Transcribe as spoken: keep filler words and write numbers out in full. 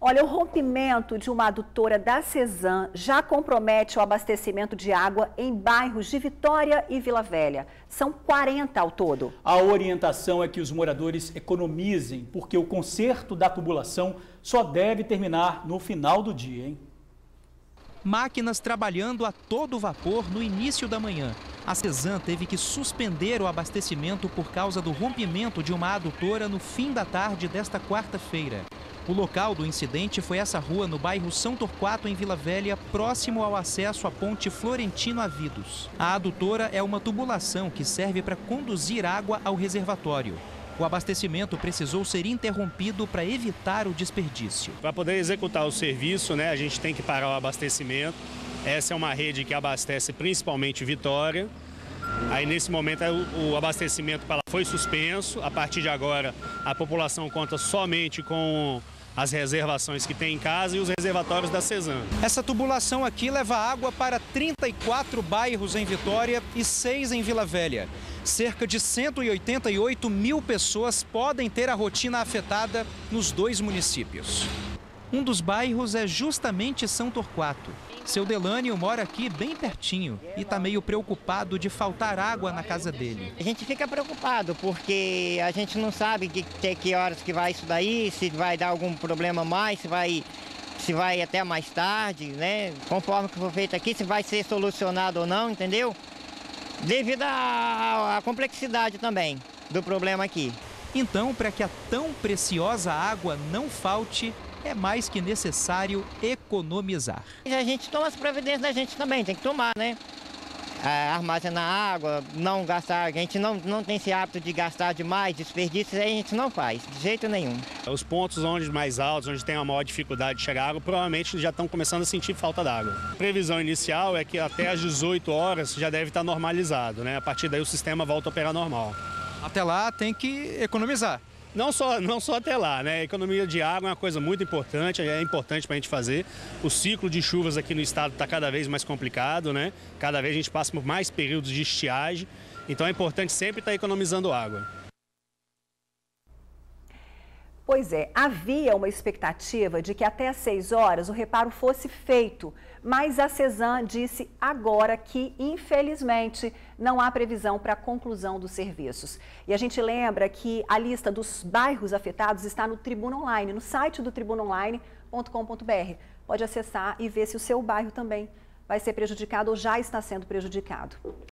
Olha, o rompimento de uma adutora da Cesan já compromete o abastecimento de água em bairros de Vitória e Vila Velha. São quarenta ao todo. A orientação é que os moradores economizem, porque o conserto da tubulação só deve terminar no final do dia, hein? Máquinas trabalhando a todo vapor no início da manhã. A Cesan teve que suspender o abastecimento por causa do rompimento de uma adutora no fim da tarde desta quarta-feira. O local do incidente foi essa rua no bairro São Torquato, em Vila Velha, próximo ao acesso à ponte Florentino Avidos. A adutora é uma tubulação que serve para conduzir água ao reservatório. O abastecimento precisou ser interrompido para evitar o desperdício. Para poder executar o serviço, né, a gente tem que parar o abastecimento. Essa é uma rede que abastece principalmente Vitória. Aí, nesse momento, o abastecimento foi suspenso. A partir de agora, a população conta somente com as reservações que tem em casa e os reservatórios da Cesan. Essa tubulação aqui leva água para trinta e quatro bairros em Vitória e seis em Vila Velha. Cerca de cento e oitenta e oito mil pessoas podem ter a rotina afetada nos dois municípios. Um dos bairros é justamente São Torquato. Seu Delânio mora aqui bem pertinho e está meio preocupado de faltar água na casa dele. A gente fica preocupado porque a gente não sabe que, que, que horas que vai isso daí, se vai dar algum problema mais, se vai, se vai até mais tarde, né? Conforme que for feito aqui, se vai ser solucionado ou não, entendeu? Devido à, à complexidade também do problema aqui. Então, para que a tão preciosa água não falte, é mais que necessário economizar. A gente toma as providências da gente também, tem que tomar, né? Armazenar água, não gastar, a gente não, não tem esse hábito de gastar demais, desperdícios, a gente não faz, de jeito nenhum. Os pontos onde mais altos, onde tem a maior dificuldade de chegar água, provavelmente já estão começando a sentir falta d'água. A previsão inicial é que até às dezoito horas já deve estar normalizado, né? A partir daí o sistema volta a operar normal. Até lá tem que economizar. Não só, não só até lá, né? A economia de água é uma coisa muito importante, é importante para a gente fazer. O ciclo de chuvas aqui no estado está cada vez mais complicado, né? Cada vez a gente passa por mais períodos de estiagem, então é importante sempre estar economizando água. Pois é, havia uma expectativa de que até às seis horas o reparo fosse feito, mas a Cesan disse agora que, infelizmente, não há previsão para a conclusão dos serviços. E a gente lembra que a lista dos bairros afetados está no Tribuna Online, no site do tribuna online ponto com ponto br. Pode acessar e ver se o seu bairro também vai ser prejudicado ou já está sendo prejudicado.